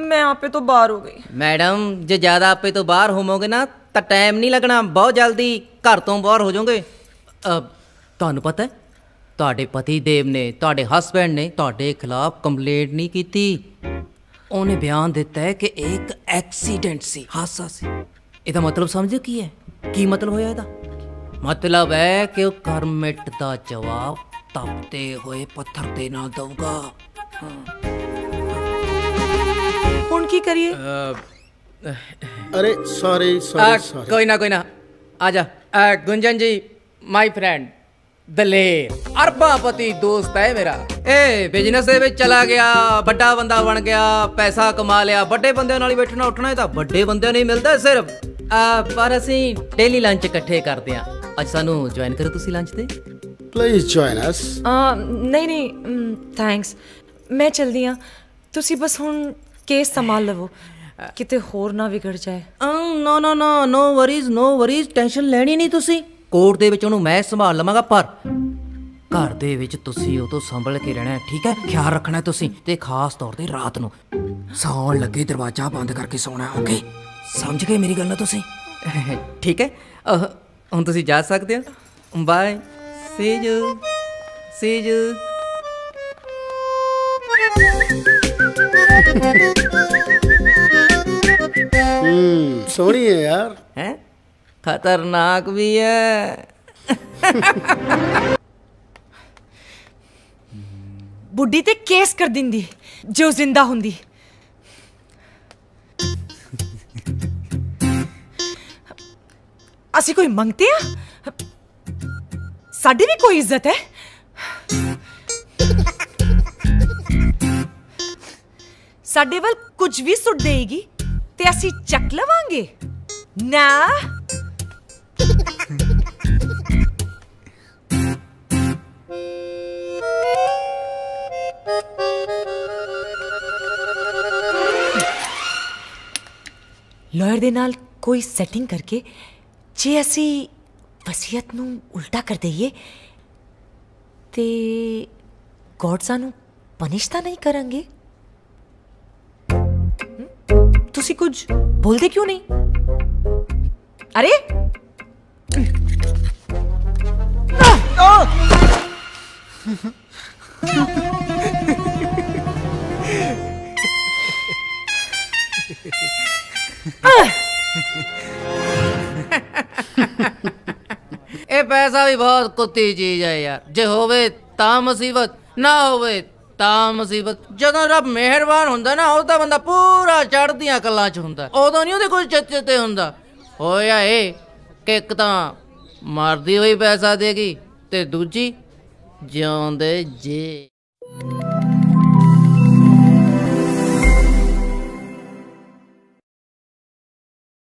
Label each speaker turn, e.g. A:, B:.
A: मैं आपे तो बाहर हो गई।
B: मैडम जे ज्यादा आपे तो बाहर होवोगे ना तो टाइम नहीं लगना, बहुत जल्दी घर तो बाहर हो जाओगे। ਤੁਹਾਨੂੰ पता है ਤੁਹਾਡੇ ਪਤੀ ਦੇਵ ਨੇ, ਤੁਹਾਡੇ ਹਸਬੈਂਡ ਨੇ ਤੁਹਾਡੇ ਖਿਲਾਫ ਕੰਪਲੇਂਟ ਨਹੀਂ ਕੀਤੀ। ਉਹਨੇ ਬਿਆਨ ਦਿੱਤਾ ਹੈ ਕਿ ਇੱਕ ਐਕਸੀਡੈਂਟ ਸੀ, ਹਾਦਸਾ ਸੀ। ਇਹਦਾ ਮਤਲਬ ਸਮਝੋ ਕੀ ਹੈ? ਕੀ ਮਤਲਬ ਹੋਇਆ ਇਹਦਾ? ਮਤਲਬ ਹੈ ਕਿ ਉਹ ਕਰਮਿਟ ਦਾ ਜਵਾਬ ਤਪਦੇ ਹੋਏ ਪੱਥਰ ਦੇ ਨਾਲ ਦਊਗਾ।
A: ਹੁਣ ਕੀ ਕਰੀਏ?
C: अरे सॉरी सॉरी
B: कोई ना आजा। गुंजन जी माय फ्रेंड दलेर अरबापति दोस्त है मेरा। बिजनेस दे चला गया, बड़ा बंदा बन गया, पैसा कमा लिया। बड़े बंदे नाल बैठना उठना तो बड़े बंदे नहीं मिलता सिर्फ। पर असी डेली लंच इकट्ठे करते हैं। अज सानू ज्वाइन करो तुसी लंच ते।
C: प्लीज जॉइन अस।
A: नहीं थैंक्स, मैं चलदी हां। तुसी बस हुण केस संभाल लवो, किते होर ना विगड़ जाए।
B: नो वरीज टेंशन लेनी नहीं तुसी। कोर्ट दे विच ओनू मैं संभाल लवांगा, पर घर दे विच तुसी ओ तो संभल के रहना है, ठीक है? ख्याल रखना है तुसी, ते खास तौर ते रात नू सौण लगे दरवाजा बंद करके सोना है। ओके, समझ गए मेरी गल ना तुसी? ठीक है, हुण तुसी जा सकदे हो। Bye, C you.
C: सोहनी है यार।
B: हैं? खतरनाक भी है।
A: बुढ़ी ते केस कर दिंदी जो जिंदा हुंदी। असी कोई मंगते हैं? साडी भी कोई इज्जत है? साडे वल कुछ भी सुट देगी ते असी चक लवांगे ना। लॉयर दे नाल कोई सैटिंग करके जे असी वसीयत नू उल्टा कर दईए ते गॉड सानू पनिश तां नहीं करंगे। तुसी कुछ बोलदे क्यों नहीं? अरे
B: ये पैसा भी बहुत कुत्ती चीज है यार। जे होवे ता मुसीबत, ना होवे ता मुसीबत। जदों रब मेहरबान हुंदा ना उदा बंदा पूरा चढ़दियां कलां च हुंदा, उदों नहीं उहदे कुछ चेते हुंदा। होया ए कि एक तां मरदी होई पैसा देगी ते दूजी जिउंदे जे।